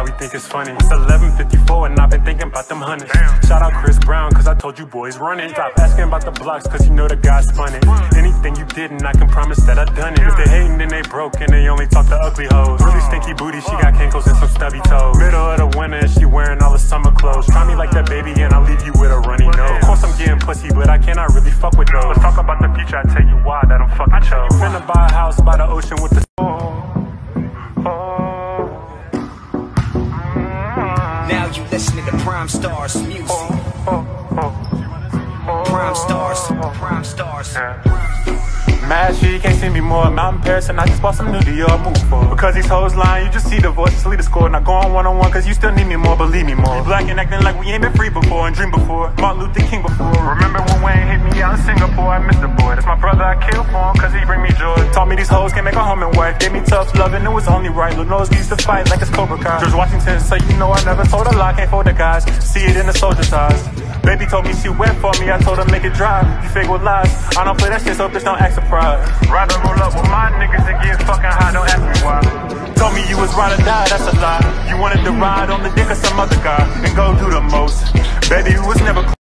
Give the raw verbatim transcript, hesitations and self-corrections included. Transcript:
how we think it's funny. It's eleven fifty-four and I've been thinking about them hundreds. Shout out Chris Brown, cause I told you boys run it. Stop asking about the blocks, cause you know the guy spun it. Anything you didn't, I can promise that I done it. If they hating, then they broke and they only talk to ugly hoes. Really stinky booty, she got kinkles and some stubby toes. Middle of the winter and she wearing all the summer clothes. Try me like that baby and I'll leave you with a runny nose. Of course I'm getting pussy, but I cannot really fuck with those. Let's talk about the future, I tell you why that I'm fucking chose. Finna buy a house by the ocean with the Now you listening to Prime Stars music. Prime Stars, Prime Stars. Mad shit, you can't see me more. Mountain Paris and I just bought some new Dior move for. Because these hoes lying, you just see the voices lead the score. Not going one on one, cause you still need me more, believe me more. You black and acting like we ain't been free before and dream before. Martin Luther King before. Remember when Wayne hit me out in Singapore? I missed the boy. That's my brother, I killed for him, cause he bring me joy. Taught me these hoes can't make a home and wife. Gave me tough love and it was only right. Lil' nose used to fight like it's Cobra Kai. George Washington, so you know I never told a lie. Can't fold the guys, see it in the soldier's eyes. Baby told me she went for me, I told her make it dry. You fake with lies, I don't play that shit, so bitch don't act surprised. Ride or roll up with my niggas and get fucking high, don't ask me why. Told me you was ride or die, that's a lie. You wanted to ride on the dick of some other guy and go do the most. Baby, it was never